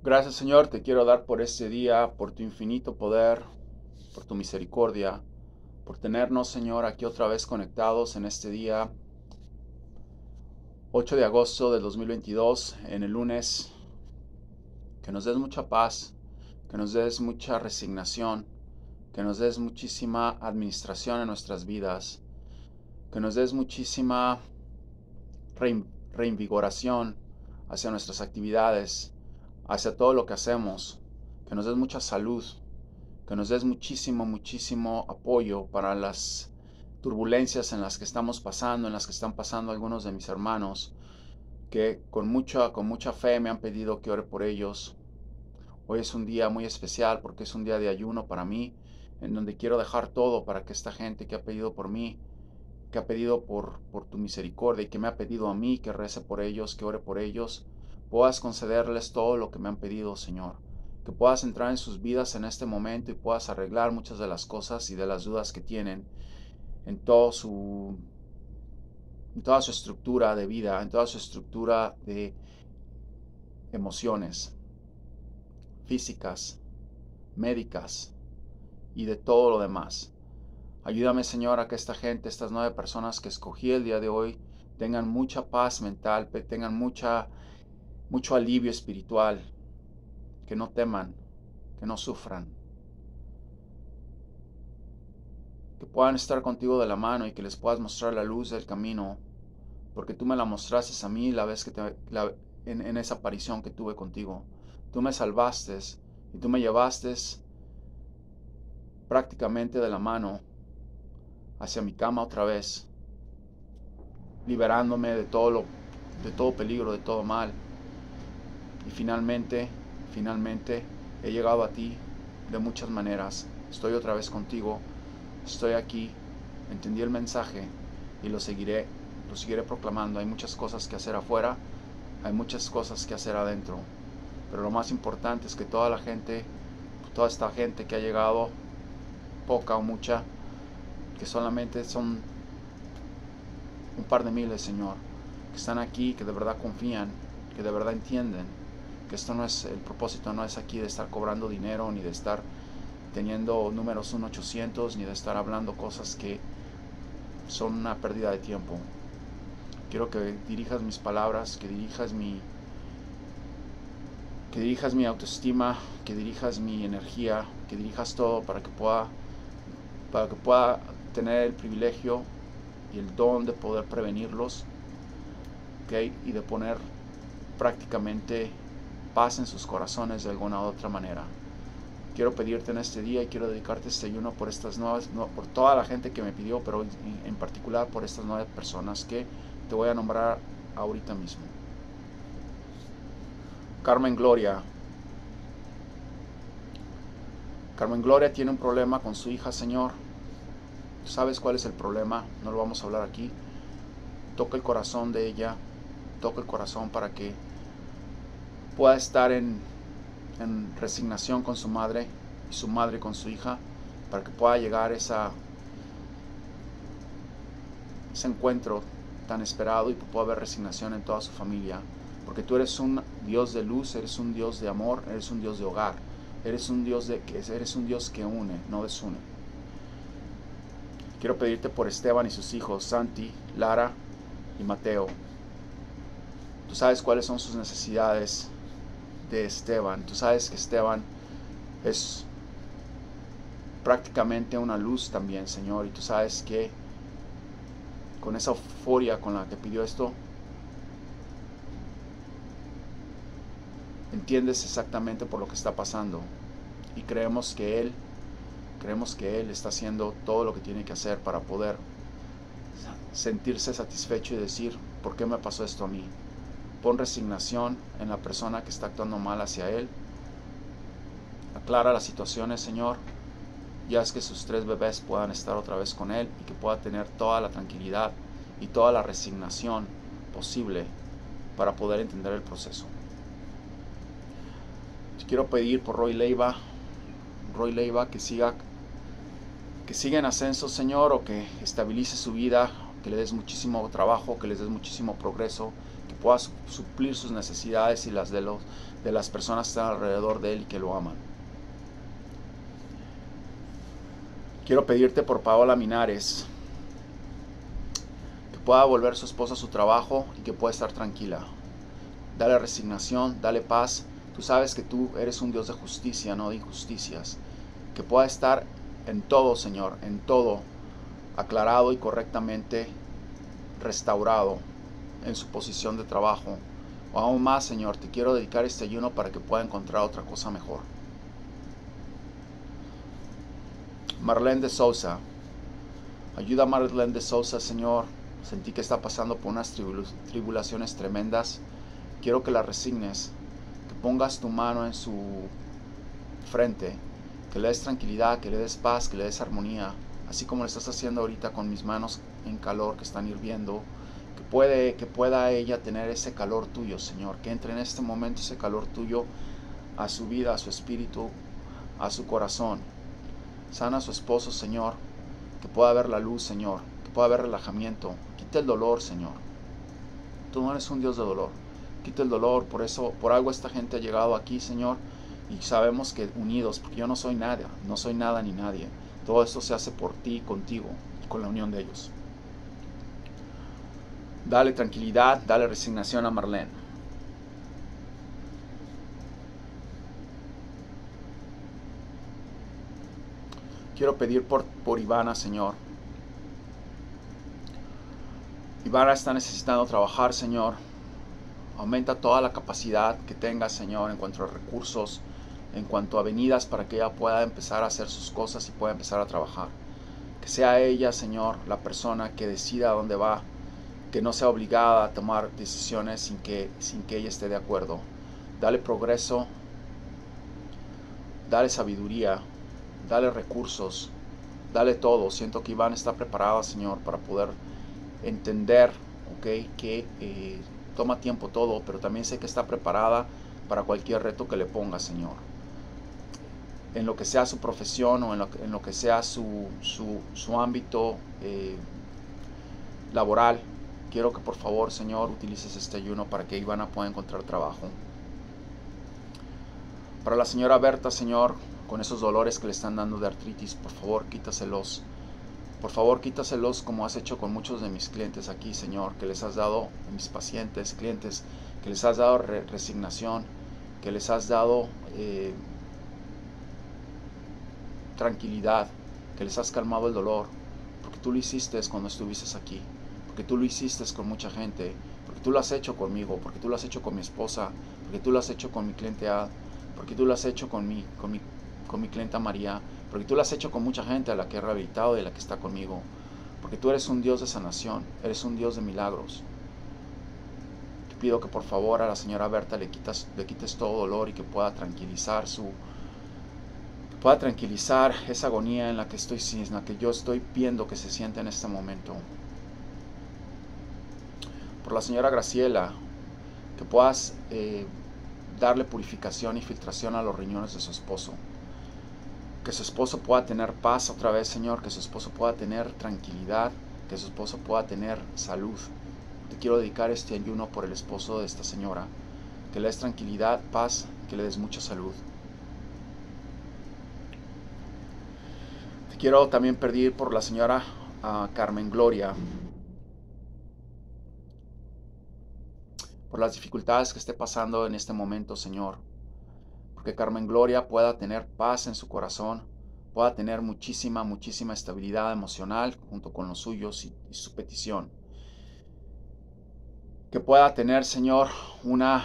Gracias, Señor, te quiero dar por este día, por tu infinito poder, por tu misericordia, por tenernos, Señor, aquí otra vez conectados en este día, 8 de agosto del 2022, en el lunes. Que nos des mucha paz, que nos des mucha resignación, que nos des muchísima administración en nuestras vidas, que nos des muchísima reinvigoración hacia nuestras actividades, hacia todo lo que hacemos, que nos des mucha salud, que nos des muchísimo apoyo para las turbulencias en las que estamos pasando, en las que están pasando algunos de mis hermanos, que con mucha fe me han pedido que ore por ellos. Hoy es un día muy especial porque es un día de ayuno para mí, en donde quiero dejar todo para que esta gente que ha pedido por mí, que ha pedido por tu misericordia y que me ha pedido a mí que rece por ellos, que ore por ellos, puedas concederles todo lo que me han pedido, Señor. Que puedas entrar en sus vidas en este momento y puedas arreglar muchas de las cosas y de las dudas que tienen en, en toda su estructura de vida, en toda su estructura de emociones físicas, médicas y de todo lo demás. Ayúdame, Señor, a que esta gente, estas 9 personas que escogí el día de hoy, tengan mucha paz mental, tengan mucho alivio espiritual, que no teman, que no sufran, que puedan estar contigo de la mano y que les puedas mostrar la luz del camino, porque tú me la mostraste a mí la vez que en esa aparición que tuve contigo. Tú me salvaste y tú me llevaste prácticamente de la mano hacia mi cama otra vez, liberándome de todo peligro, de todo mal. Y finalmente he llegado a ti de muchas maneras. Estoy otra vez contigo, estoy aquí, entendí el mensaje y lo seguiré proclamando. Hay muchas cosas que hacer afuera, hay muchas cosas que hacer adentro, pero lo más importante es que toda esta gente que ha llegado, poca o mucha, que solamente son un par de miles, Señor, que están aquí, que de verdad confían, que de verdad entienden que esto no es, el propósito no es aquí de estar cobrando dinero, ni de estar teniendo números 1-800, ni de estar hablando cosas que son una pérdida de tiempo. Quiero que dirijas mis palabras, que dirijas mi autoestima, que dirijas mi energía, que dirijas todo para que pueda tener el privilegio y el don de poder prevenirlos, ¿okay? Y de poner prácticamente paz en sus corazones de alguna u otra manera. Quiero pedirte en este día y quiero dedicarte este ayuno por estas nuevas, no, por toda la gente que me pidió, pero en particular por estas 9 personas que te voy a nombrar ahorita mismo. Carmen Gloria. Carmen Gloria tiene un problema con su hija, Señor. ¿Sabes cuál es el problema? No lo vamos a hablar aquí. Toca el corazón de ella, toca el corazón para que pueda estar en resignación con su madre y su madre con su hija, para que pueda llegar ese encuentro tan esperado y que pueda haber resignación en toda su familia, porque tú eres un Dios de luz, eres un Dios de amor, eres un Dios de hogar, eres un Dios que une, no desune. Quiero pedirte por Esteban y sus hijos, Santi, Lara y Mateo. Tú sabes cuáles son sus necesidades de Esteban. Tú sabes que Esteban es prácticamente una luz también, Señor. Y tú sabes que con esa euforia con la que pidió esto, entiendes exactamente por lo que está pasando. Y creemos que Él está haciendo todo lo que tiene que hacer para poder sentirse satisfecho y decir, ¿por qué me pasó esto a mí? Pon resignación en la persona que está actuando mal hacia Él. Aclara las situaciones, Señor, y haz que sus 3 bebés puedan estar otra vez con Él y que pueda tener toda la tranquilidad y toda la resignación posible para poder entender el proceso. Quiero pedir por Roy Leiva que siga en ascenso, Señor, o que estabilice su vida, que le des muchísimo trabajo, que les des muchísimo progreso, que pueda suplir sus necesidades y las de las personas que están alrededor de él y que lo aman. Quiero pedirte por Paola Minares, que pueda volver su esposa a su trabajo y que pueda estar tranquila. Dale resignación, dale paz. Tú sabes que tú eres un Dios de justicia, no de injusticias. Que pueda estar en todo, Señor, en todo, aclarado y correctamente restaurado en su posición de trabajo. O aún más, Señor, te quiero dedicar este ayuno para que pueda encontrar otra cosa mejor. Marlene de Sousa, ayuda a Marlene de Sousa, Señor. Sentí que está pasando por unas tribulaciones tremendas. Quiero que la resignes, que pongas tu mano en su frente, que le des tranquilidad, que le des paz, que le des armonía, así como lo estás haciendo ahorita con mis manos en calor que están hirviendo, que pueda ella tener ese calor tuyo, Señor, que entre en este momento ese calor tuyo a su vida, a su espíritu, a su corazón. Sana a su esposo, Señor, que pueda ver la luz, Señor, que pueda haber relajamiento. Quita el dolor, Señor. Tú no eres un Dios de dolor. Quita el dolor, por algo esta gente ha llegado aquí, Señor, y sabemos que unidos, porque yo no soy nada, no soy nada ni nadie. Todo esto se hace por ti, contigo y con la unión de ellos. Dale tranquilidad, dale resignación a Marlene. Quiero pedir por Ivana, Señor. Ivana está necesitando trabajar, Señor. Aumenta toda la capacidad que tenga, Señor, en cuanto a recursos, en cuanto a avenidas para que ella pueda empezar a hacer sus cosas y pueda empezar a trabajar. Que sea ella, Señor, la persona que decida a dónde va, que no sea obligada a tomar decisiones sin que ella esté de acuerdo. Dale progreso, dale sabiduría, dale recursos, dale todo. Siento que Iván está preparada, Señor, para poder entender, que toma tiempo todo, pero también sé que está preparada para cualquier reto que le ponga, Señor. En lo que sea su profesión o en lo que sea su ámbito laboral, quiero que por favor, Señor, utilices este ayuno para que Ivana pueda encontrar trabajo. Para la señora Berta, Señor, con esos dolores que le están dando de artritis, por favor, quítaselos. Por favor, quítaselos como has hecho con muchos de mis clientes aquí, Señor, que les has dado, mis pacientes, clientes, que les has dado resignación, que les has dado tranquilidad, que les has calmado el dolor, porque tú lo hiciste cuando estuviste aquí, porque tú lo hiciste con mucha gente, porque tú lo has hecho conmigo, porque tú lo has hecho con mi esposa, porque tú lo has hecho con mi cliente Ad, porque tú lo has hecho con mi clienta María, porque tú lo has hecho con mucha gente a la que he rehabilitado y a la que está conmigo, porque tú eres un Dios de sanación, eres un Dios de milagros. Te pido que por favor a la señora Berta le quites todo dolor y que pueda tranquilizar esa agonía en la que yo estoy viendo que se siente en este momento. Por la señora Graciela, que puedas darle purificación y filtración a los riñones de su esposo. Que su esposo pueda tener paz otra vez, Señor, que su esposo pueda tener tranquilidad, que su esposo pueda tener salud. Te quiero dedicar este ayuno por el esposo de esta señora, que le des tranquilidad, paz, que le des mucha salud. Te quiero también pedir por la señora Carmen Gloria, por las dificultades que esté pasando en este momento, Señor, porque Carmen Gloria pueda tener paz en su corazón, pueda tener muchísima estabilidad emocional junto con los suyos y su petición. Que pueda tener, Señor, una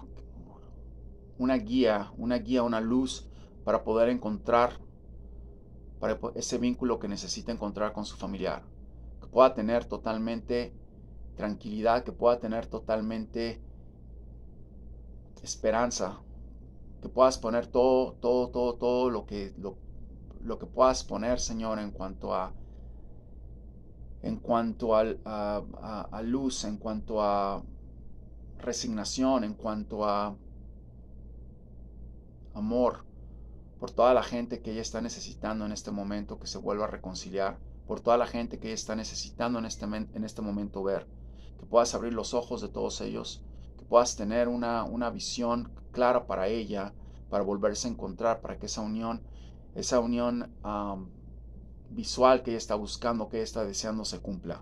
guía, una luz para poder encontrar ese vínculo que necesita encontrar con su familiar. Que pueda tener totalmente tranquilidad, que pueda tener totalmente esperanza, que puedas poner todo lo que puedas poner, Señor, en cuanto a luz, en cuanto a resignación, en cuanto a amor, por toda la gente que ella está necesitando en este momento que se vuelva a reconciliar, por toda la gente que ella está necesitando en este momento ver que puedas abrir los ojos de todos ellos, que puedas tener una visión clara para ella, para volverse a encontrar, para que esa unión visual que ella está buscando, que ella está deseando, se cumpla.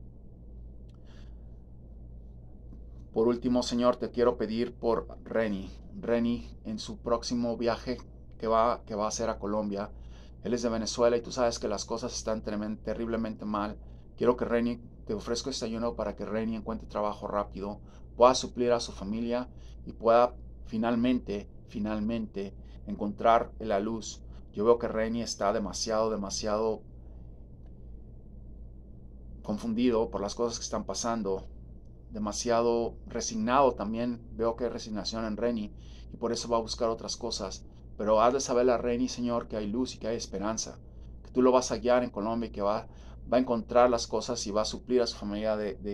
Por último, Señor, te quiero pedir por Reni. Reni, en su próximo viaje que va a hacer a Colombia. Él es de Venezuela y tú sabes que las cosas están terriblemente mal. Quiero que Reni, te ofrezco este ayuno para que Reni encuentre trabajo rápido, pueda suplir a su familia y pueda finalmente encontrar la luz. Yo veo que Reni está demasiado confundido por las cosas que están pasando, demasiado resignado también. Veo que hay resignación en Reni y por eso va a buscar otras cosas. Pero haz de saber a Reni, Señor, que hay luz y que hay esperanza, que tú lo vas a guiar en Colombia y que va a encontrar las cosas y va a suplir a su familia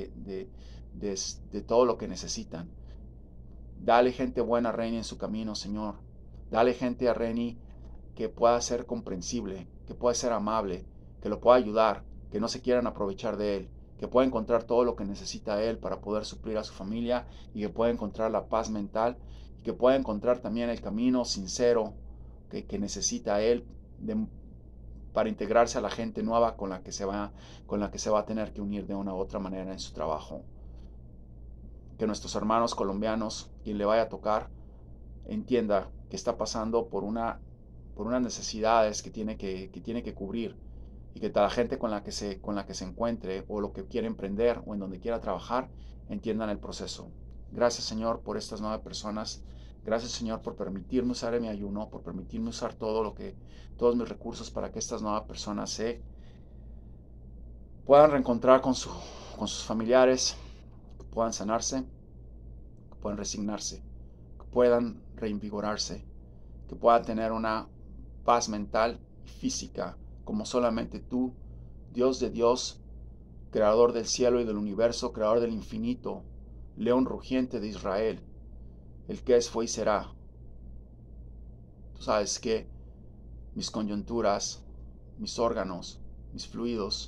de todo lo que necesitan. Dale gente buena a Reni en su camino, Señor. Dale gente a Reni que pueda ser comprensible, que pueda ser amable, que lo pueda ayudar, que no se quieran aprovechar de él, que pueda encontrar todo lo que necesita él para poder suplir a su familia y que pueda encontrar la paz mental y que pueda encontrar también el camino sincero que necesita él para integrarse a la gente nueva con la que se va a tener que unir de una u otra manera en su trabajo. Que nuestros hermanos colombianos, quien le vaya a tocar, entienda que está pasando por unas necesidades que tiene que cubrir y que toda la gente con la que se encuentre o lo que quiere emprender o en donde quiera trabajar entiendan el proceso. Gracias, Señor, por estas 9 personas. Gracias, Señor, por permitirme usar mi ayuno, por permitirme usar todos mis recursos para que estas 9 personas se puedan reencontrar con sus familiares, que puedan sanarse, que puedan resignarse, que puedan reinvigorarse, que puedan tener una paz mental y física como solamente tú, Dios de Dios, creador del cielo y del universo, creador del infinito, león rugiente de Israel, el que es, fue y será. Tú sabes que mis coyunturas, mis órganos, mis fluidos,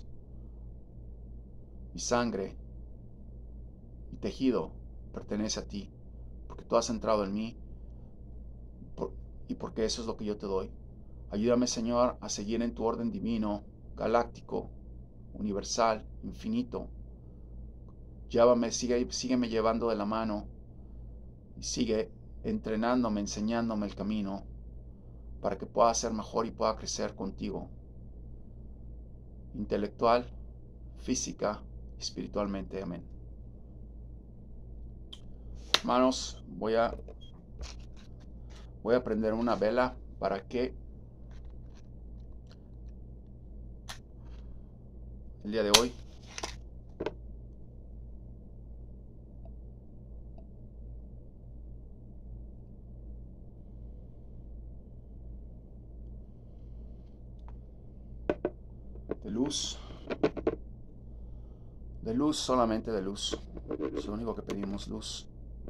mi sangre, mi tejido pertenece a ti, porque tú has entrado en mí y porque eso es lo que yo te doy. Ayúdame, Señor, a seguir en tu orden divino, galáctico, universal, infinito. Llévame, sígueme llevando de la mano y sigue entrenándome, enseñándome el camino para que pueda ser mejor y pueda crecer contigo, intelectual, física, espiritualmente. Amén. Hermanos, voy a prender una vela para que el día de hoy de luz, solamente de luz. Es lo único que pedimos, luz.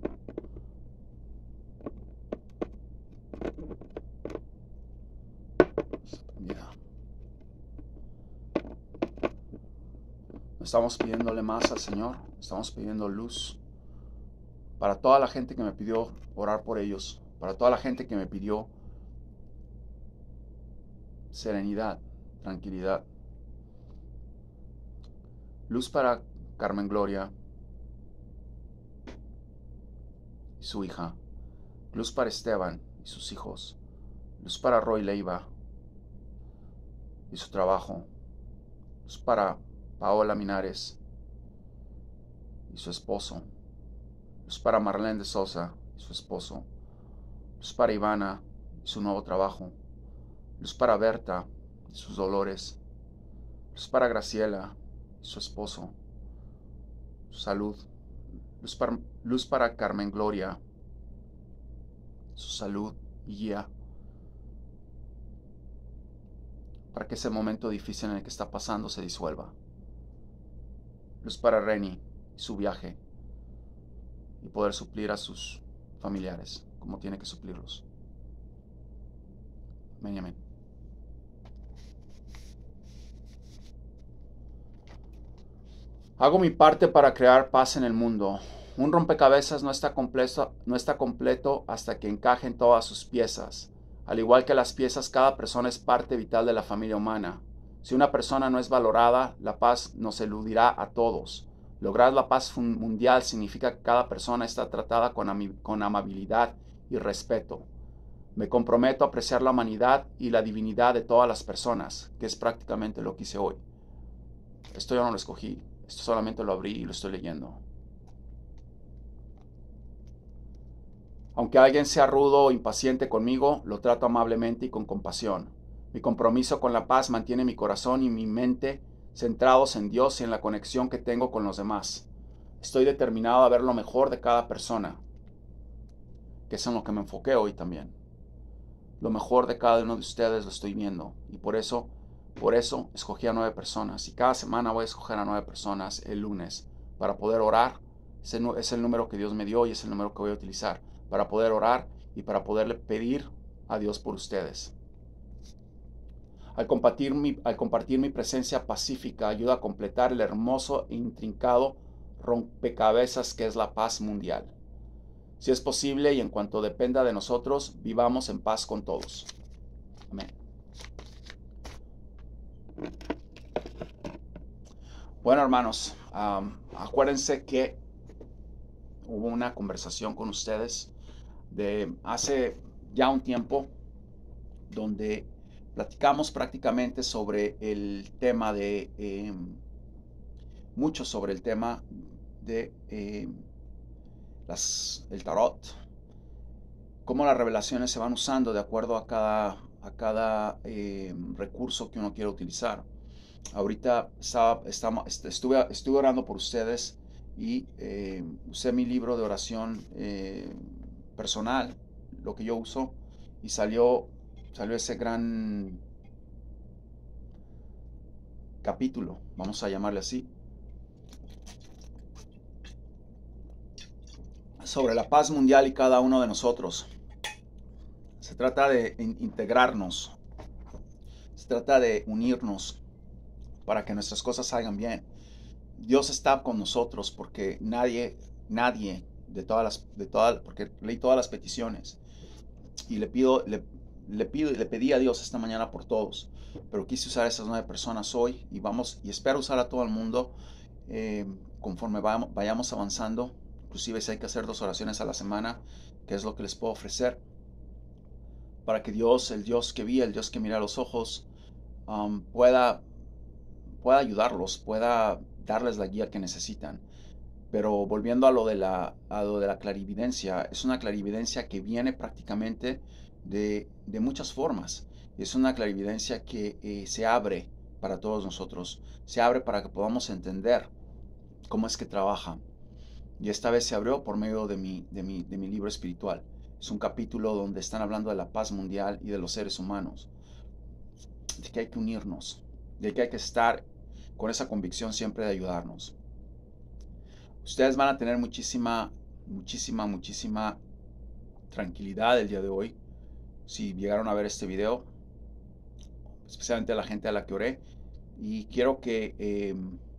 No estamos pidiéndole más al Señor, estamos pidiendo luz para toda la gente que me pidió orar por ellos, para toda la gente que me pidió serenidad, tranquilidad. Luz para Carmen Gloria y su hija. Luz para Esteban y sus hijos. Luz para Roy Leiva y su trabajo. Luz para Paola Minares y su esposo. Luz para Marlene de Sosa y su esposo. Luz para Ivana y su nuevo trabajo. Luz para Berta y sus dolores. Luz para Graciela y su esposo, su salud. Luz para Carmen Gloria, su salud y guía. Para que ese momento difícil en el que está pasando se disuelva. Luz para Reni y su viaje y poder suplir a sus familiares como tiene que suplirlos. Amén, amén. Hago mi parte para crear paz en el mundo. Un rompecabezas no está completo hasta que encajen todas sus piezas. Al igual que las piezas, cada persona es parte vital de la familia humana. Si una persona no es valorada, la paz nos eludirá a todos. Lograr la paz mundial significa que cada persona está tratada con amabilidad y respeto. Me comprometo a apreciar la humanidad y la divinidad de todas las personas, que es prácticamente lo que hice hoy. Esto yo no lo escogí, esto solamente lo abrí y lo estoy leyendo. Aunque alguien sea rudo o impaciente conmigo, lo trato amablemente y con compasión. Mi compromiso con la paz mantiene mi corazón y mi mente centrados en Dios y en la conexión que tengo con los demás. Estoy determinado a ver lo mejor de cada persona, que es en lo que me enfoqué hoy también. Lo mejor de cada uno de ustedes lo estoy viendo y por eso escogí a 9 personas y cada semana voy a escoger a 9 personas el lunes para poder orar. Es el número que Dios me dio y es el número que voy a utilizar para poder orar y para poderle pedir a Dios por ustedes. Al compartir mi presencia pacífica ayuda a completar el hermoso e intrincado rompecabezas que es la paz mundial. Si es posible y en cuanto dependa de nosotros, vivamos en paz con todos. Amén. Bueno, hermanos, acuérdense que hubo una conversación con ustedes de hace ya un tiempo donde platicamos prácticamente sobre el tema de, mucho sobre el tema de el tarot, cómo las revelaciones se van usando de acuerdo a cada recurso que uno quiere utilizar. Ahorita estuve orando por ustedes y usé mi libro de oración personal, lo que yo uso, y salió ese gran capítulo, vamos a llamarle así, sobre la paz mundial y cada uno de nosotros. Se trata de integrarnos, se trata de unirnos para que nuestras cosas salgan bien. Dios está con nosotros porque nadie porque leí todas las peticiones y le pedí a Dios esta mañana por todos, pero quise usar a esas 9 personas hoy y espero usar a todo el mundo conforme vayamos avanzando. Inclusive si hay que hacer 2 oraciones a la semana, que es lo que les puedo ofrecer, para que Dios, el Dios que vi, el Dios que mira a los ojos, pueda ayudarlos, pueda darles la guía que necesitan. Pero volviendo a lo de la clarividencia, es una clarividencia que viene prácticamente de muchas formas. Es una clarividencia que se abre para todos nosotros, se abre para que podamos entender cómo es que trabaja. Y esta vez se abrió por medio de mi libro espiritual. Es un capítulo donde están hablando de la paz mundial y de los seres humanos, de que hay que unirnos, de que hay que estar con esa convicción siempre de ayudarnos. Ustedes van a tener muchísima tranquilidad el día de hoy si llegaron a ver este video, especialmente a la gente a la que oré. Y quiero que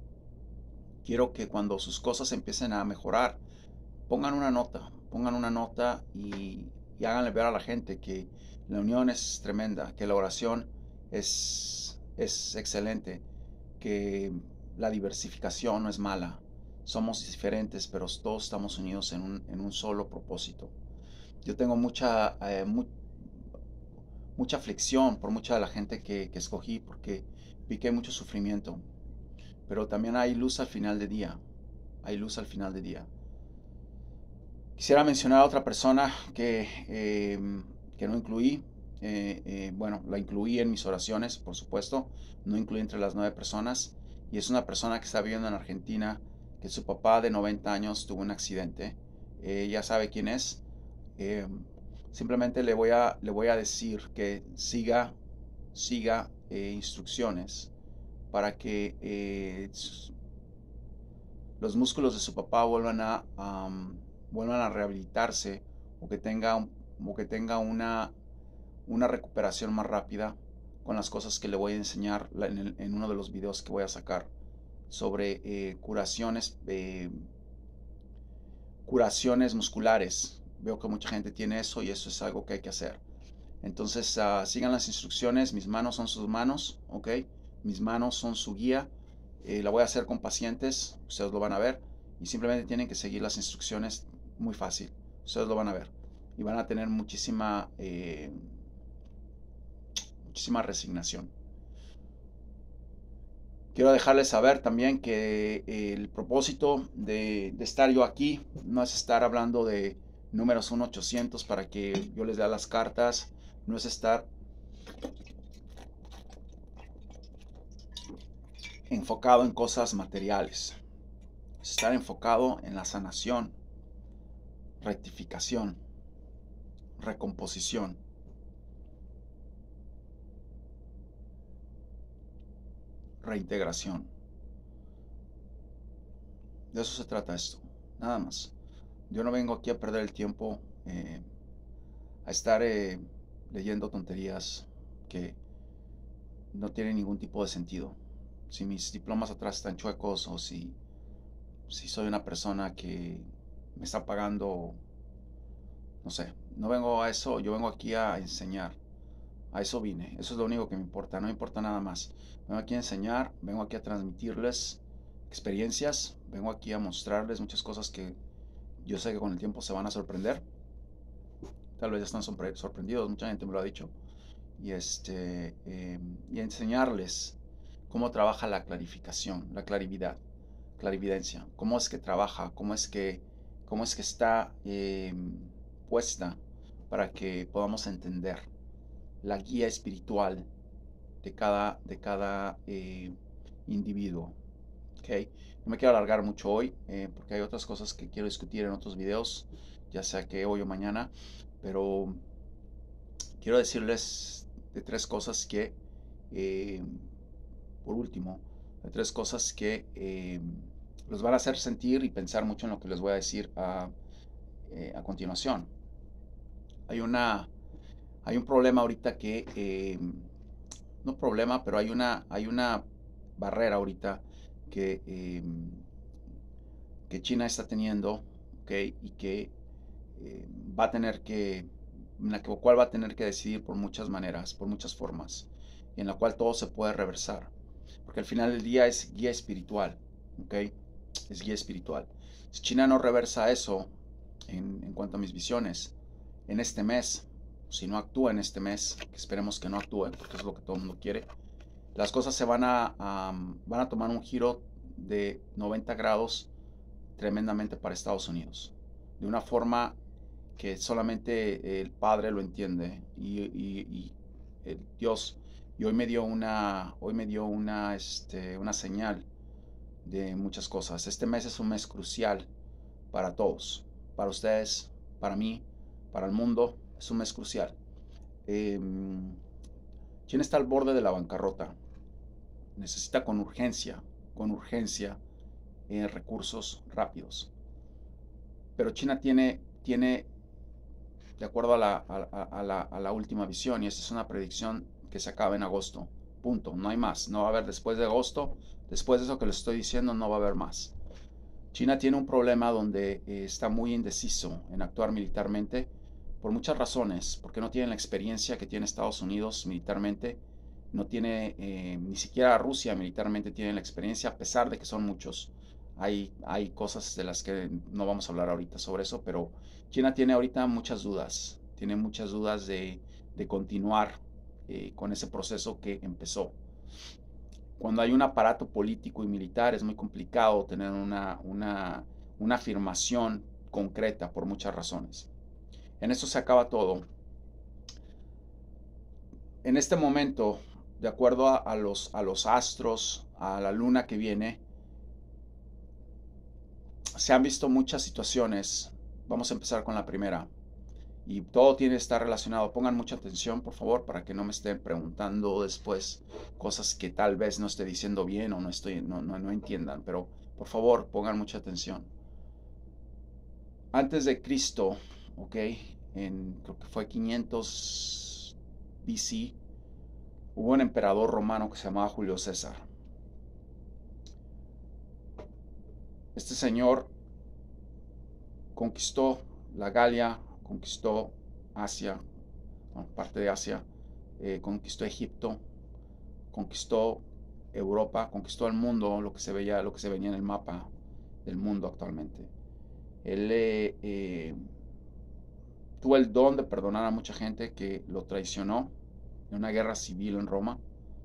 cuando sus cosas empiecen a mejorar, pongan una nota y háganle ver a la gente que la unión es tremenda, que la oración es excelente, que la diversificación no es mala. Somos diferentes, pero todos estamos unidos en un solo propósito. Yo tengo mucha aflicción por mucha de la gente que escogí, porque vi que hay mucho sufrimiento. Pero también hay luz al final del día. Hay luz al final del día. Quisiera mencionar a otra persona que no incluí. Bueno, la incluí en mis oraciones, por supuesto. No incluí entre las 9 personas. Y es una persona que está viviendo en Argentina, que su papá de 90 años tuvo un accidente. Ya sabe quién es. Simplemente le voy a decir que siga instrucciones para que los músculos de su papá vuelvan a rehabilitarse, o que tenga una recuperación más rápida con las cosas que le voy a enseñar en uno de los videos que voy a sacar sobre curaciones musculares. Veo que mucha gente tiene eso y eso es algo que hay que hacer. Entonces, sigan las instrucciones. Mis manos son sus manos, ¿ok? Mis manos son su guía. La voy a hacer con pacientes, ustedes lo van a ver. Y simplemente tienen que seguir las instrucciones, muy fácil. Ustedes lo van a ver. Y van a tener muchísima resignación. Quiero dejarles saber también que el propósito de estar yo aquí no es estar hablando de números 1-800 para que yo les dé las cartas, no es estar enfocado en cosas materiales, es estar enfocado en la sanación, rectificación, recomposición. Reintegración. De eso se trata esto, nada más. Yo no vengo aquí a perder el tiempo, a estar leyendo tonterías que no tienen ningún tipo de sentido. Si mis diplomas atrás están chuecos o si soy una persona que me está pagando, no sé, no vengo a eso, yo vengo aquí a enseñar. A eso vine, eso es lo único que me importa, no me importa nada más. Vengo aquí a enseñar, vengo aquí a transmitirles experiencias, vengo aquí a mostrarles muchas cosas que yo sé que con el tiempo se van a sorprender. Tal vez ya están sorprendidos, mucha gente me lo ha dicho. Y enseñarles cómo trabaja la clarificación, la clarividencia, cómo es que trabaja, cómo es que está puesta para que podamos entender la guía espiritual de cada individuo. ¿Okay? No me quiero alargar mucho hoy porque hay otras cosas que quiero discutir en otros videos, ya sea que hoy o mañana, pero quiero decirles de tres cosas que, eh, por último, de tres cosas que los van a hacer sentir y pensar mucho en lo que les voy a decir a continuación. Hay un problema ahorita no problema, pero hay una barrera ahorita que, que China está teniendo, ¿okay? Y que va a tener que, en la cual va a tener que decidir por muchas maneras, por muchas formas, y en la cual todo se puede reversar, porque al final del día es guía espiritual, ¿okay? Es guía espiritual. Si China no reversa eso en cuanto a mis visiones, en este mes, si no actúa en este mes, que esperemos que no actúe, porque es lo que todo el mundo quiere, las cosas van a tomar un giro de 90 grados tremendamente para Estados Unidos, de una forma que solamente el Padre lo entiende y el Dios. Y hoy me dio una señal de muchas cosas. Este mes es un mes crucial para todos, para ustedes, para mí, para el mundo. Es un mes crucial. China está al borde de la bancarrota. Necesita con urgencia, recursos rápidos. Pero China tiene de acuerdo a la última visión, y esta es una predicción que se acaba en agosto. Punto, no hay más. No va a haber después de agosto, después de eso que les estoy diciendo, no va a haber más. China tiene un problema donde está muy indeciso en actuar militarmente por muchas razones, porque no tiene la experiencia que tiene Estados Unidos militarmente, no tiene ni siquiera Rusia militarmente tiene la experiencia, a pesar de que son muchos. Hay cosas de las que no vamos a hablar ahorita sobre eso, pero China tiene ahorita muchas dudas, tiene muchas dudas de continuar con ese proceso que empezó. Cuando hay un aparato político y militar es muy complicado tener una afirmación concreta por muchas razones. En eso se acaba todo. En este momento, de acuerdo a los astros, a la luna que viene, se han visto muchas situaciones. Vamos a empezar con la primera. Y todo tiene que estar relacionado. Pongan mucha atención, por favor, para que no me estén preguntando después cosas que tal vez no esté diciendo bien o no entiendan. Pero, por favor, pongan mucha atención. Antes de Cristo, ¿ok? Creo que fue 500 BC, hubo un emperador romano que se llamaba Julio César. Este señor conquistó la Galia, conquistó Asia, bueno, parte de Asia, conquistó Egipto, conquistó Europa, conquistó el mundo, lo que se veía, lo que se venía en el mapa del mundo actualmente. Él tuvo el don de perdonar a mucha gente que lo traicionó en una guerra civil en Roma.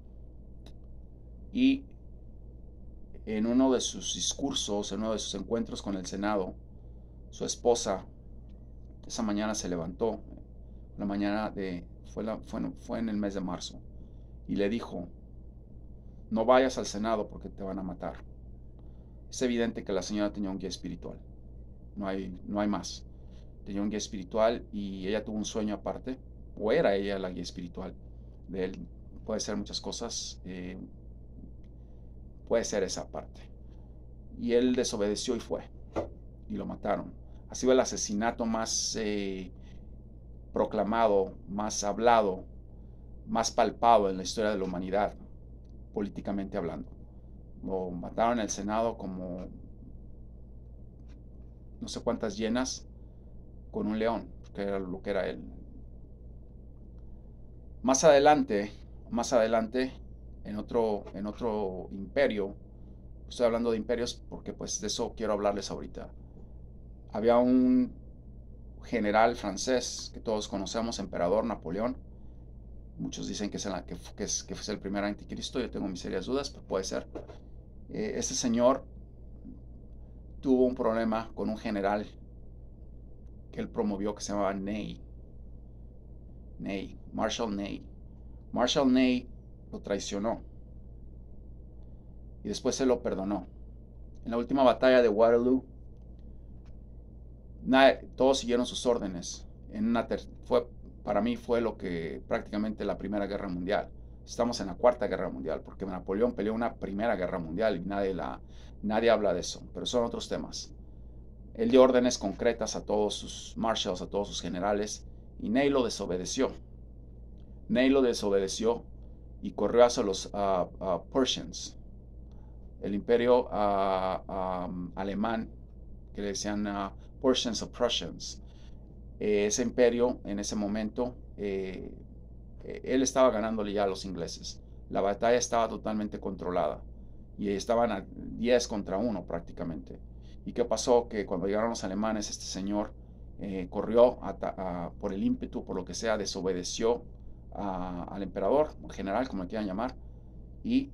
Y en uno de sus discursos, en uno de sus encuentros con el Senado, su esposa esa mañana se levantó, la mañana de, fue en el mes de marzo, y le dijo: no vayas al Senado porque te van a matar. Es evidente que la señora tenía un guía espiritual, no hay más. Tenía un guía espiritual y ella tuvo un sueño aparte, o era ella la guía espiritual de él. Puede ser muchas cosas, puede ser esa parte. Y él desobedeció y fue, y lo mataron. Ha sido el asesinato más proclamado, más hablado, más palpado en la historia de la humanidad, políticamente hablando. Lo mataron en el Senado como no sé cuántas hienas con un león, que era lo que era él. Más adelante, en otro imperio, estoy hablando de imperios porque pues de eso quiero hablarles ahorita. Había un general francés que todos conocemos, emperador Napoleón. Muchos dicen que es el primer anticristo. Yo tengo mis serias dudas, pero puede ser. Este señor tuvo un problema con un general que él promovió que se llamaba Marshal Ney. Marshal Ney lo traicionó y después se lo perdonó. En la última batalla de Waterloo, todos siguieron sus órdenes. Para mí fue lo que prácticamente la Primera Guerra Mundial. Estamos en la Cuarta Guerra Mundial, porque Napoleón peleó una Primera Guerra Mundial y nadie habla de eso, pero son otros temas. Él dio órdenes concretas a todos sus marshals, a todos sus generales, y Ney lo desobedeció. Ney lo desobedeció y corrió hacia los Persians, el imperio alemán, que le decían Persians of Prussians. Ese imperio, en ese momento, él estaba ganándole ya a los ingleses. La batalla estaba totalmente controlada y estaban a 10 contra 1 prácticamente. ¿Y qué pasó? Que cuando llegaron los alemanes, este señor corrió por el ímpetu, por lo que sea, desobedeció al emperador, al general, como le quieran llamar, y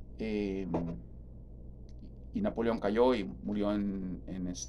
Napoleón cayó y murió en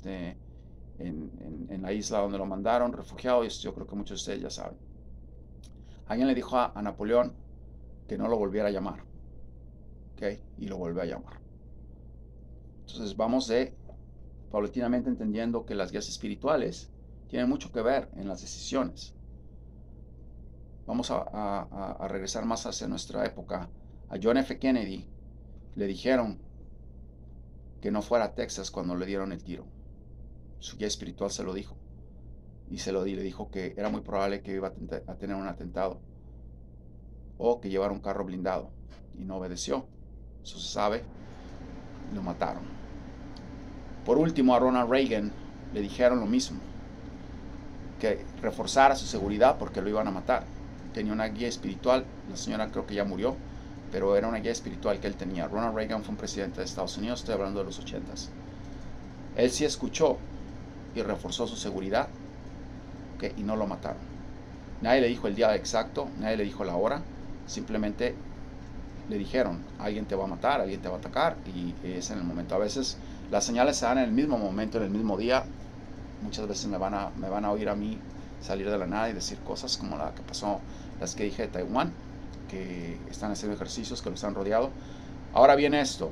la isla donde lo mandaron, refugiado, y yo creo que muchos de ustedes ya saben. Alguien le dijo a Napoleón que no lo volviera a llamar, ¿okay? Y lo volvió a llamar. Entonces vamos paulatinamente entendiendo que las guías espirituales tienen mucho que ver en las decisiones. Vamos a regresar más hacia nuestra época. A John F. Kennedy le dijeron que no fuera a Texas cuando le dieron el tiro. Su guía espiritual se lo dijo. Y le dijo que era muy probable que iba a tener un atentado o que llevara un carro blindado. Y no obedeció. Eso se sabe. Lo mataron. Por último, a Ronald Reagan le dijeron lo mismo, que reforzara su seguridad porque lo iban a matar. Tenía una guía espiritual, la señora creo que ya murió, pero era una guía espiritual que él tenía. Ronald Reagan fue un presidente de Estados Unidos, estoy hablando de los 80s. Él sí escuchó y reforzó su seguridad, ¿okay? Y no lo mataron. Nadie le dijo el día exacto, nadie le dijo la hora, simplemente le dijeron: alguien te va a matar, alguien te va a atacar, y es en el momento. A veces las señales se dan en el mismo momento, en el mismo día. Muchas veces me van a oír a mí salir de la nada y decir cosas como la que pasó, las que dije de Taiwán, que están haciendo ejercicios, que los han rodeado. Ahora viene esto: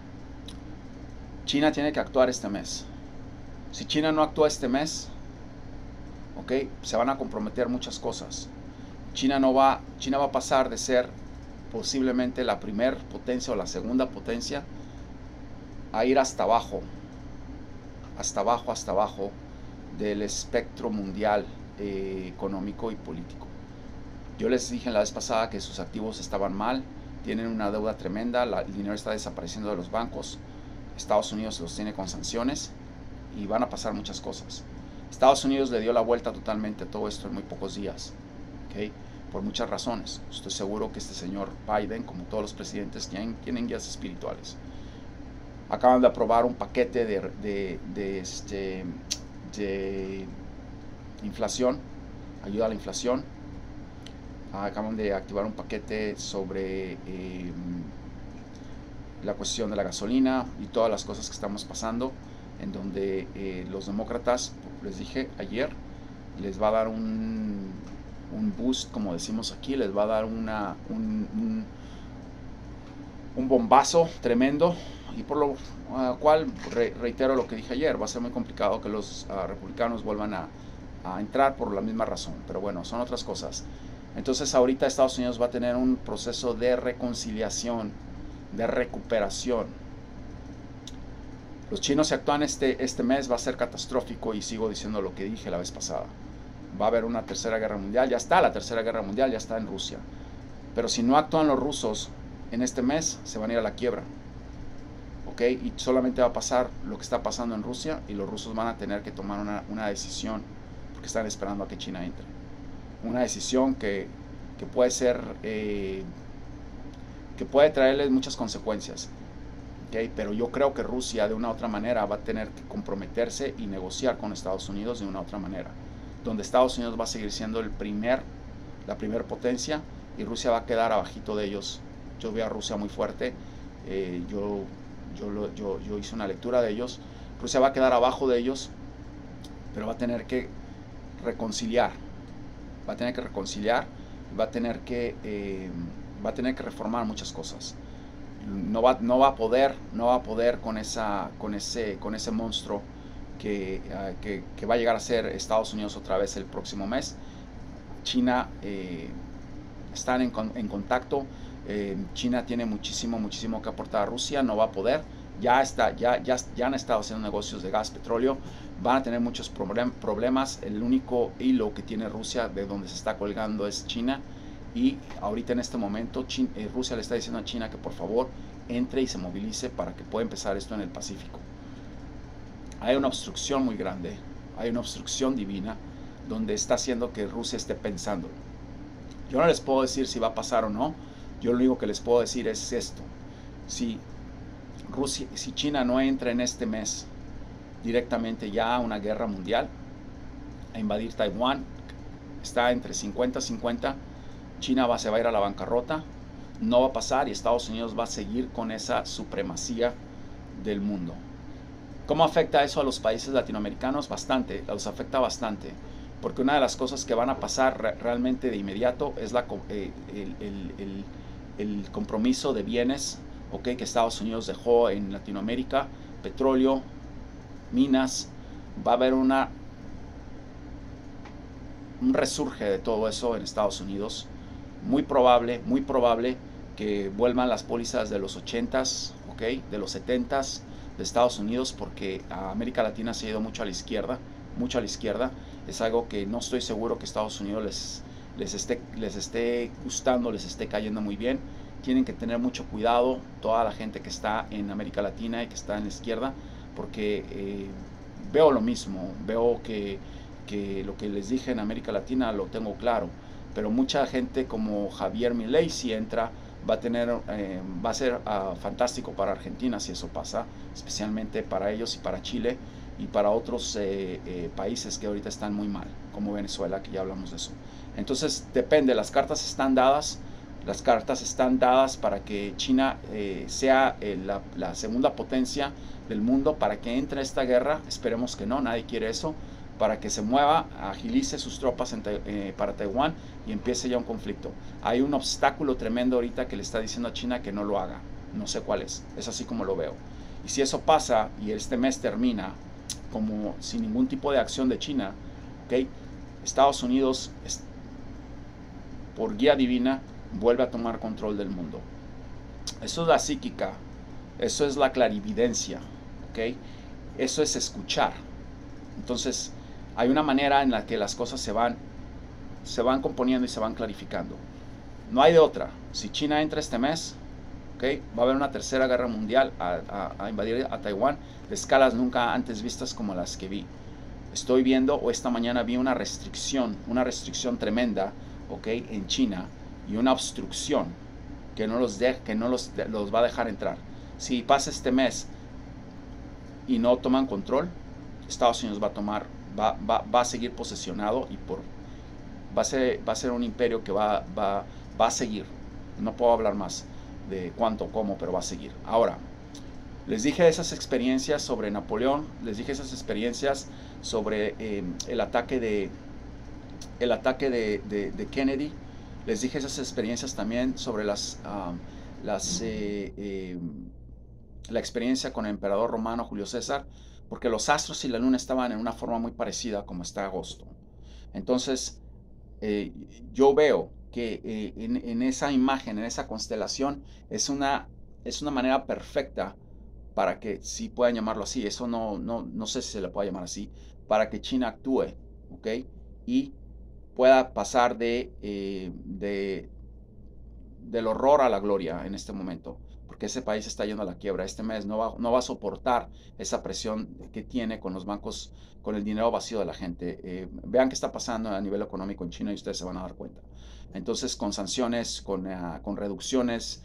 China tiene que actuar este mes. Si China no actúa este mes, ¿okay? Se van a comprometer muchas cosas. China va a pasar de ser posiblemente la primer potencia o la segunda potencia a ir hasta abajo del espectro mundial económico y político. Yo les dije la vez pasada que sus activos estaban mal, tienen una deuda tremenda, el dinero está desapareciendo de los bancos, Estados Unidos los tiene con sanciones, y van a pasar muchas cosas. Estados Unidos le dio la vuelta totalmente a todo esto en muy pocos días, ¿okay? Por muchas razones. Estoy seguro que este señor Biden, como todos los presidentes, tienen guías espirituales. Acaban de aprobar un paquete de inflación, ayuda a la inflación. Acaban de activar un paquete sobre la cuestión de la gasolina y todas las cosas que estamos pasando, en donde los demócratas, les dije ayer, les va a dar un boost, como decimos aquí, les va a dar un bombazo tremendo, y por lo cual reitero lo que dije ayer, va a ser muy complicado que los republicanos vuelvan a entrar por la misma razón, pero bueno, son otras cosas. Entonces ahorita Estados Unidos va a tener un proceso de reconciliación, de recuperación. Los chinos, si actúan este mes, va a ser catastrófico, y sigo diciendo lo que dije la vez pasada. Va a haber una tercera guerra mundial, ya está la tercera guerra mundial, ya está en Rusia. Pero si no actúan los rusos en este mes, se van a ir a la quiebra. ¿Ok? Y solamente va a pasar lo que está pasando en Rusia, y los rusos van a tener que tomar una decisión, porque están esperando a que China entre. Una decisión que puede ser, que puede traerles muchas consecuencias. ¿Okay? Pero yo creo que Rusia de una u otra manera va a tener que comprometerse y negociar con Estados Unidos de una u otra manera, donde Estados Unidos va a seguir siendo la primer potencia, y Rusia va a quedar abajito de ellos. Yo veo a Rusia muy fuerte, yo hice una lectura de ellos. Rusia va a quedar abajo de ellos, pero va a tener que reconciliar, va a tener que reformar muchas cosas. No va a poder con ese monstruo que va a llegar a ser Estados Unidos otra vez el próximo mes. China están en contacto. China tiene muchísimo que aportar a Rusia. No va a poder. Ya han estado haciendo negocios de gas, petróleo. Van a tener muchos problemas. El único hilo que tiene Rusia de donde se está colgando es China. Y ahorita en este momento Rusia le está diciendo a China que por favor entre y se movilice para que pueda empezar esto en el Pacífico. Hay una obstrucción muy grande, hay una obstrucción divina donde está haciendo que Rusia esté pensando. Yo no les puedo decir si va a pasar o no. Yo lo único que les puedo decir es esto: si China no entra en este mes directamente ya a una guerra mundial, a invadir Taiwán, está entre 50-50, China se va a ir a la bancarrota, no va a pasar, y Estados Unidos va a seguir con esa supremacía del mundo. ¿Cómo afecta eso a los países latinoamericanos? Bastante, los afecta bastante, porque una de las cosas que van a pasar realmente de inmediato es el compromiso de bienes, que Estados Unidos dejó en Latinoamérica, petróleo, minas. Va a haber un resurge de todo eso en Estados Unidos. Muy probable que vuelvan las pólizas de los 80s, de los 70s de Estados Unidos, porque a América Latina se ha ido mucho a la izquierda. Es algo que no estoy seguro que Estados Unidos les esté gustando, les esté cayendo muy bien. Tienen que tener mucho cuidado toda la gente que está en América Latina y que está en la izquierda, porque veo lo mismo, veo que lo que les dije en América Latina lo tengo claro, pero mucha gente como Javier Milei, si entra, va a ser fantástico para Argentina si eso pasa, especialmente para ellos y para Chile y para otros países que ahorita están muy mal, como Venezuela, que ya hablamos de eso. Entonces depende, las cartas están dadas para que China sea la segunda potencia del mundo, para que entre esta guerra. Esperemos que no, nadie quiere eso, para que se mueva, agilice sus tropas para Taiwán y empiece ya un conflicto. Hay un obstáculo tremendo ahorita que le está diciendo a China que no lo haga. No sé cuál es así como lo veo. Y si eso pasa y este mes termina como sin ningún tipo de acción de China, Estados Unidos, por guía divina, vuelve a tomar control del mundo. Eso es la psíquica, eso es la clarividencia, eso es escuchar. Entonces hay una manera en la que las cosas se van componiendo y se van clarificando. No hay de otra. Si China entra este mes, ¿ok? Va a haber una tercera guerra mundial a invadir a Taiwán de escalas nunca antes vistas como las que vi. Estoy viendo, o esta mañana vi una restricción tremenda, ¿ok? En China, y una obstrucción que los va a dejar entrar. Si pasa este mes y no toman control, Estados Unidos va a seguir posesionado y va a ser un imperio que va a seguir. No puedo hablar más de cuánto, cómo, pero va a seguir. Ahora, les dije esas experiencias sobre Napoleón, les dije esas experiencias sobre el ataque de Kennedy, les dije esas experiencias también sobre la experiencia con el emperador romano Julio César, porque los astros y la luna estaban en una forma muy parecida como está agosto. Entonces, eh, yo veo que en esa imagen, en esa constelación, es una manera perfecta para que, si puedan llamarlo así, eso no sé si se le puede llamar así, para que China actúe, ¿ok? Y pueda pasar del horror a la gloria en este momento, porque ese país está yendo a la quiebra. Este mes no va a soportar esa presión que tiene con los bancos, con el dinero vacío de la gente. Vean qué está pasando a nivel económico en China y ustedes se van a dar cuenta. Entonces, con sanciones, con reducciones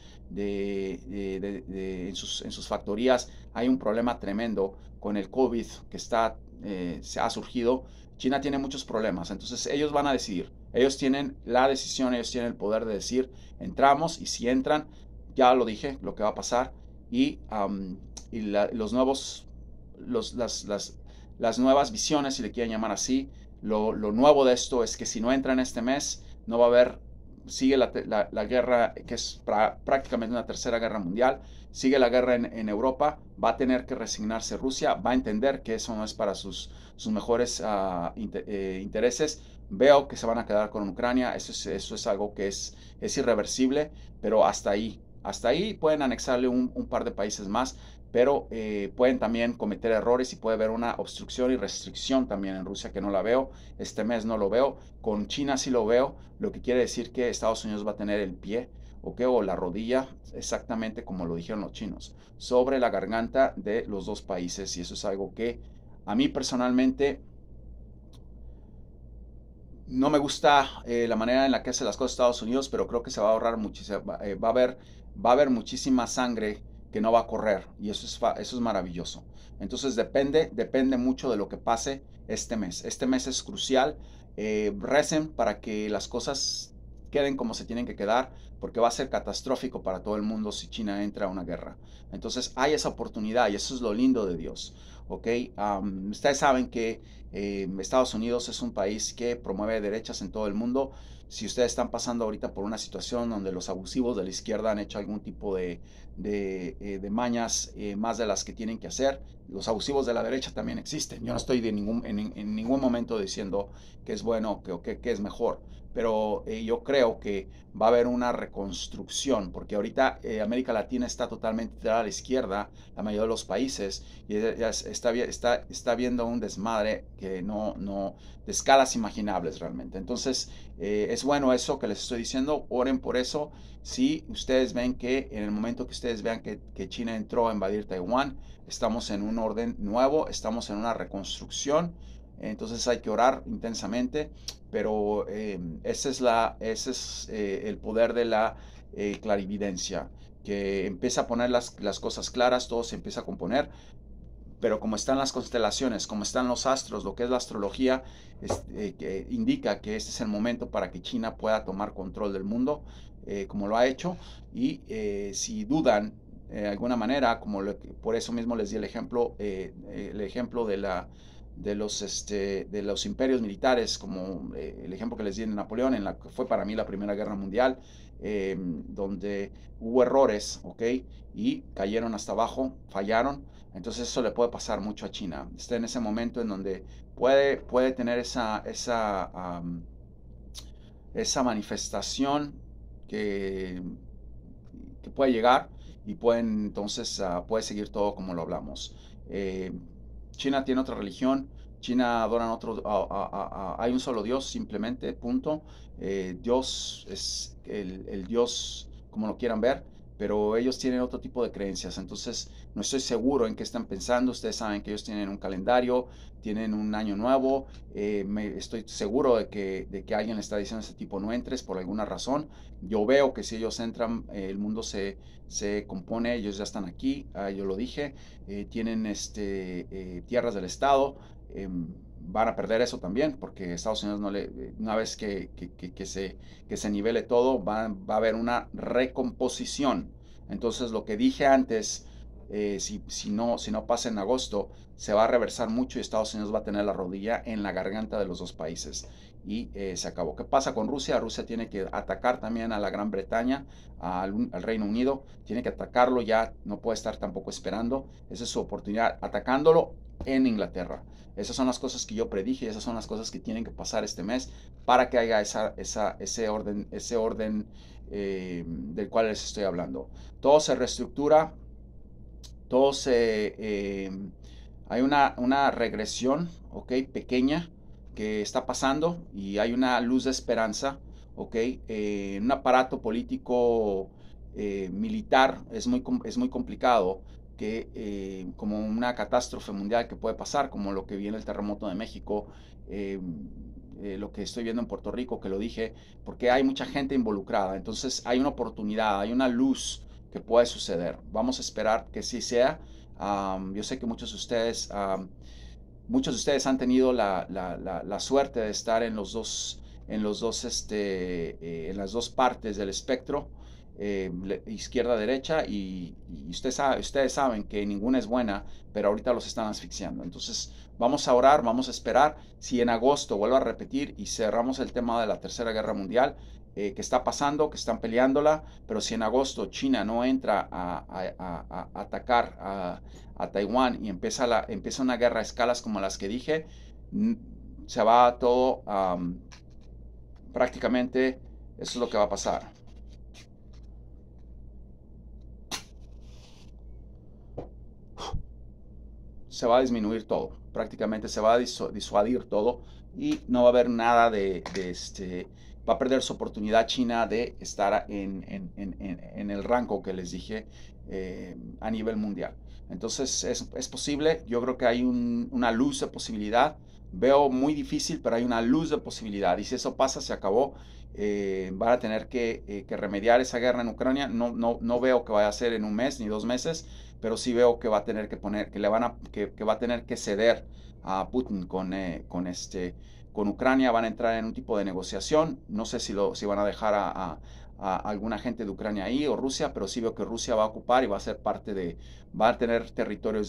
en sus factorías, hay un problema tremendo con el COVID que se ha surgido. China tiene muchos problemas, entonces ellos van a decidir, ellos tienen la decisión, ellos tienen el poder de decir, entramos, y si entran, ya lo dije, lo que va a pasar, los nuevos, las nuevas visiones, si le quieren llamar así, lo nuevo de esto es que si no entran este mes, no va a haber, sigue la guerra, que es prácticamente una tercera guerra mundial, sigue la guerra en Europa, va a tener que resignarse Rusia, va a entender que eso no es para sus mejores intereses. Veo que se van a quedar con Ucrania, eso es algo que es irreversible, pero hasta ahí. Hasta ahí pueden anexarle un par de países más, pero pueden también cometer errores y puede haber una obstrucción y restricción también en Rusia, que no la veo. Este mes no lo veo. Con China sí lo veo, lo que quiere decir que Estados Unidos va a tener el pie, ¿ok? O la rodilla, exactamente como lo dijeron los chinos, sobre la garganta de los dos países, y eso es algo que a mí personalmente no me gusta la manera en la que hace las cosas Estados Unidos, pero creo que se va a ahorrar muchísimo, va a haber muchísima sangre que no va a correr, y eso es maravilloso. Entonces depende mucho de lo que pase este mes. Este mes es crucial. Recen para que las cosas queden como se tienen que quedar, porque va a ser catastrófico para todo el mundo si China entra a una guerra. Entonces hay esa oportunidad, y eso es lo lindo de Dios. ¿Ok? Ustedes saben que Estados Unidos es un país que promueve derechas en todo el mundo. Si ustedes están pasando ahorita por una situación donde los abusivos de la izquierda han hecho algún tipo de mañas más de las que tienen que hacer, los abusivos de la derecha también existen. Yo no estoy en ningún momento diciendo que es bueno o que es mejor, pero yo creo que va a haber una reconstrucción, porque ahorita América Latina está totalmente tirada a la izquierda, la mayoría de los países, y ya está viendo un desmadre que de escalas imaginables realmente. Entonces, es bueno eso que les estoy diciendo, oren por eso. Si ustedes ven que en el momento que ustedes vean que China entró a invadir Taiwán, estamos en un orden nuevo, estamos en una reconstrucción, entonces hay que orar intensamente, pero ese es el poder de la clarividencia, que empieza a poner las cosas claras, todo se empieza a componer, pero como están las constelaciones, como están los astros, lo que es la astrología, que indica que este es el momento para que China pueda tomar control del mundo, como lo ha hecho, y si dudan de alguna manera, por eso mismo les di el ejemplo de los imperios militares, como el ejemplo que les di en Napoleón, en la que fue para mí la Primera Guerra Mundial, donde hubo errores, ¿ok? Y cayeron hasta abajo, fallaron. Entonces eso le puede pasar mucho a China. Está en ese momento en donde puede tener esa manifestación que, que puede llegar, y entonces puede seguir todo como lo hablamos. Eh, China tiene otra religión, China adoran hay un solo Dios, simplemente, punto. Dios es el Dios como lo quieran ver, pero ellos tienen otro tipo de creencias, entonces no estoy seguro en qué están pensando. Ustedes saben que ellos tienen un calendario, tienen un año nuevo, estoy seguro de que alguien le está diciendo a ese tipo no entres por alguna razón. Yo veo que si ellos entran, el mundo se compone, ellos ya están aquí, yo lo dije, tienen tierras del Estado. Van a perder eso también, porque Estados Unidos no le, una vez que se nivele todo, va a haber una recomposición. Entonces lo que dije antes, si no pasa en agosto, se va a reversar mucho y Estados Unidos va a tener la rodilla en la garganta de los dos países. Y se acabó. ¿Qué pasa con Rusia? Rusia tiene que atacar también a la Gran Bretaña, al Reino Unido, tiene que atacarlo ya, no puede estar tampoco esperando, esa es su oportunidad, atacándolo en Inglaterra. Esas son las cosas que yo predije, esas son las cosas que tienen que pasar este mes para que haya ese orden del cual les estoy hablando. Todo se reestructura, todo hay una regresión, ¿ok? Pequeña que está pasando y hay una luz de esperanza, ¿ok? Un aparato político militar es muy complicado, que como una catástrofe mundial que puede pasar, como lo que viene el terremoto de México, lo que estoy viendo en Puerto Rico, que lo dije, porque hay mucha gente involucrada, entonces hay una oportunidad, hay una luz que puede suceder. Vamos a esperar que sí sea. Yo sé que muchos de ustedes han tenido la suerte de estar en en las dos partes del espectro, izquierda-derecha, y ustedes saben que ninguna es buena, pero ahorita los están asfixiando. Entonces vamos a orar, vamos a esperar. Si en agosto vuelvo a repetir y cerramos el tema de la Tercera Guerra Mundial, que está pasando, que están peleándola, pero si en agosto China no entra a atacar a Taiwán y empieza una guerra a escalas como las que dije, se va todo, prácticamente eso es lo que va a pasar. Se va a disminuir todo, prácticamente se va a disuadir todo y no va a haber nada va a perder su oportunidad China de estar en el rango que les dije a nivel mundial. Entonces es posible, yo creo que hay una luz de posibilidad, veo muy difícil, pero hay una luz de posibilidad y si eso pasa se acabó. Van a tener que remediar esa guerra en Ucrania. No veo que vaya a ser en un mes ni 2 meses, pero sí veo que va a tener que poner, que va a tener que ceder a Putin con Ucrania. Van a entrar en un tipo de negociación. No sé si van a dejar a alguna gente de Ucrania ahí o Rusia, pero sí veo que Rusia va a ocupar y va a ser va a tener territorios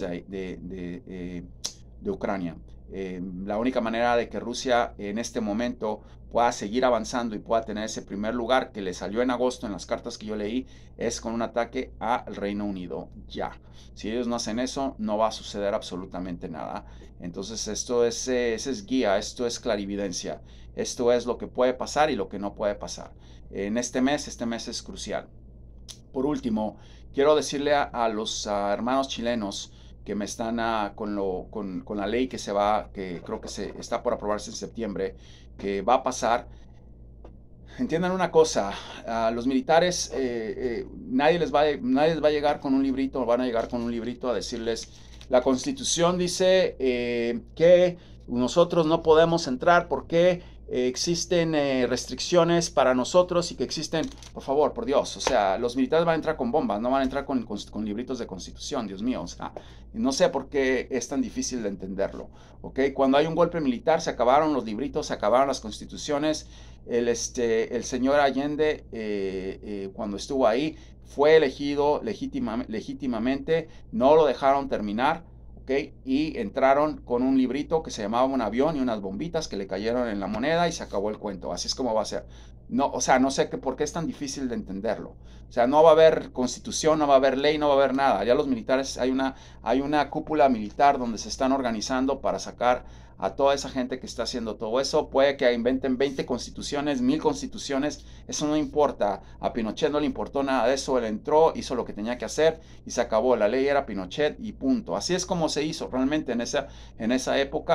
de Ucrania. La única manera de que Rusia en este momento pueda seguir avanzando y pueda tener ese primer lugar que le salió en agosto en las cartas que yo leí es con un ataque al Reino Unido ya. Si ellos no hacen eso, no va a suceder absolutamente nada. Entonces esto es guía, esto es clarividencia, esto es lo que puede pasar y lo que no puede pasar. En este mes es crucial. Por último, quiero decirle a los hermanos chilenos que me están con la ley que creo que se está por aprobarse en septiembre, que va a pasar. Entiendan una cosa, a los militares nadie les va a llegar con un librito, van a llegar con un librito a decirles, la Constitución dice que nosotros no podemos entrar porque existen restricciones para nosotros y que existen, por favor, por Dios, o sea, los militares van a entrar con bombas, no van a entrar con libritos de Constitución, Dios mío, o sea, no sé por qué es tan difícil de entenderlo, ¿ok? Cuando hay un golpe militar se acabaron los libritos, se acabaron las constituciones. El señor Allende, cuando estuvo ahí, fue elegido legítimamente, no lo dejaron terminar, ¿ok? Y entraron con un librito que se llamaba un avión y unas bombitas que le cayeron en la moneda y se acabó el cuento. Así es como va a ser. No, o sea, no sé por qué es tan difícil de entenderlo. O sea, no va a haber constitución, no va a haber ley, no va a haber nada. Ya los militares, hay una cúpula militar donde se están organizando para sacar a toda esa gente que está haciendo todo eso. Puede que inventen 20 constituciones, 1000 constituciones, eso no importa. A Pinochet no le importó nada de eso, él entró, hizo lo que tenía que hacer y se acabó. La ley era Pinochet y punto. Así es como se hizo realmente en esa época.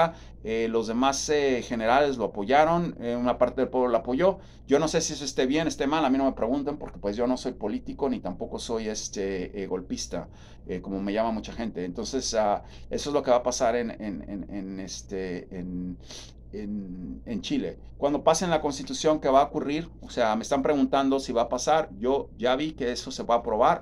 Los demás generales lo apoyaron, una parte del pueblo lo apoyó. Yo no sé si eso esté bien, esté mal, a mí no me pregunten porque pues yo no soy político ni tampoco soy golpista, como me llama mucha gente. Entonces, eso es lo que va a pasar en Chile. Cuando pasen la constitución, ¿qué va a ocurrir? O sea, me están preguntando si va a pasar. Yo ya vi que eso se va a aprobar.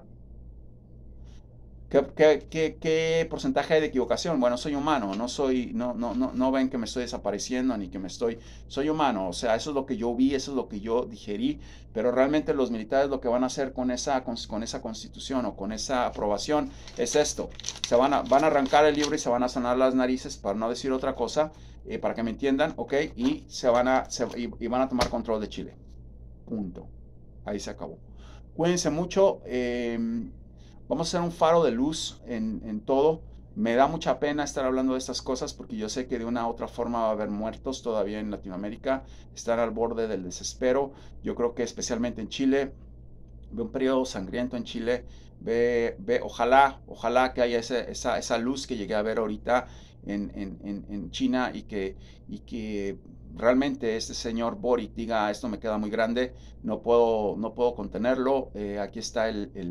¿Qué porcentaje hay de equivocación? Bueno, soy humano, no ven que me estoy desapareciendo ni que soy humano, o sea, eso es lo que yo vi, eso es lo que yo digerí, pero realmente los militares lo que van a hacer con esa constitución o con esa aprobación es esto, van a arrancar el libro y se van a sonar las narices, para no decir otra cosa, para que me entiendan, ok, y van a tomar control de Chile, punto, ahí se acabó. Cuídense mucho. Vamos a ser un faro de luz en todo. Me da mucha pena estar hablando de estas cosas porque yo sé que de una u otra forma va a haber muertos todavía en Latinoamérica. Están al borde del desespero. Yo creo que especialmente en Chile, ve un periodo sangriento en Chile. Ojalá que haya esa luz que llegué a ver ahorita en China y que realmente este señor Boric diga esto me queda muy grande, no puedo contenerlo, aquí está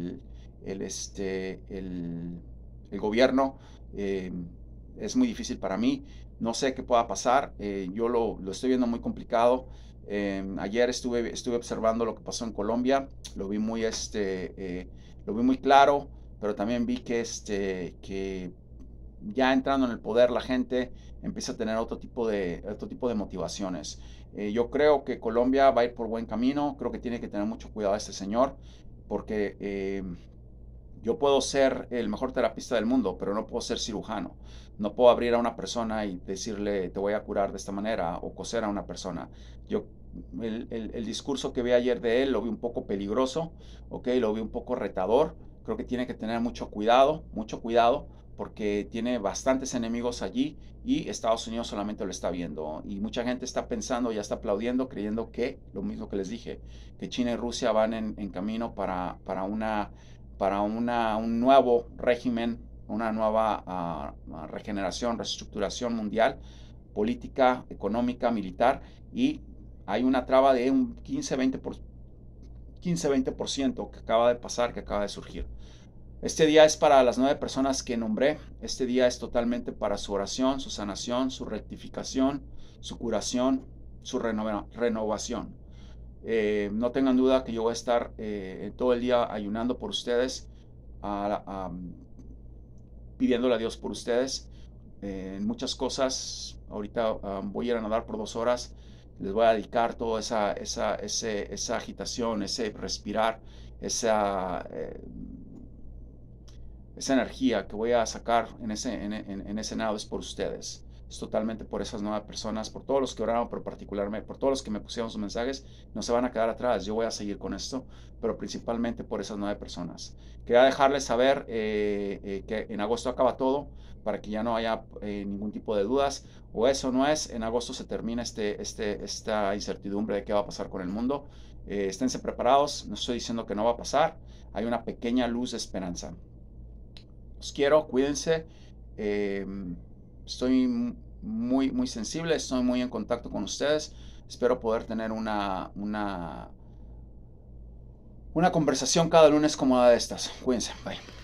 el gobierno, eh, es muy difícil para mí, no sé qué pueda pasar, yo lo estoy viendo muy complicado. Ayer estuve observando lo que pasó en Colombia, lo vi lo vi muy claro, pero también vi que ya entrando en el poder la gente empieza a tener otro tipo de motivaciones. Yo creo que Colombia va a ir por buen camino, creo que tiene que tener mucho cuidado este señor, porque yo puedo ser el mejor terapista del mundo, pero no puedo ser cirujano. No puedo abrir a una persona y decirle te voy a curar de esta manera o coser a una persona. Yo, el discurso que vi ayer de él lo vi un poco peligroso, ¿ok? Lo vi un poco retador. Creo que tiene que tener mucho cuidado, porque tiene bastantes enemigos allí y Estados Unidos solamente lo está viendo. Y mucha gente está pensando, ya está aplaudiendo, creyendo que, lo mismo que les dije, que China y Rusia van en camino para un nuevo régimen, una nueva regeneración, reestructuración mundial, política, económica, militar, y hay una traba de un 15-20% que acaba de pasar, que acaba de surgir. Este día es para las 9 personas que nombré. Este día es totalmente para su oración, su sanación, su rectificación, su curación, su renovación. No tengan duda que yo voy a estar todo el día ayunando por ustedes, pidiéndole a Dios por ustedes en muchas cosas. Ahorita voy a ir a nadar por 2 horas. Les voy a dedicar toda esa agitación, ese respirar, esa energía que voy a sacar en ese nado es por ustedes. Es totalmente por esas 9 personas, por todos los que oraron, pero particularmente por todos los que me pusieron sus mensajes. No se van a quedar atrás, yo voy a seguir con esto, pero principalmente por esas 9 personas. Quería dejarles saber que en agosto acaba todo, para que ya no haya ningún tipo de dudas, o eso no es, en agosto se termina esta incertidumbre de qué va a pasar con el mundo. Esténse preparados, no estoy diciendo que no va a pasar, hay una pequeña luz de esperanza. Los quiero, cuídense. Eh, Estoy muy sensible, estoy muy en contacto con ustedes. Espero poder tener una conversación cada lunes como la de estas. Cuídense, bye.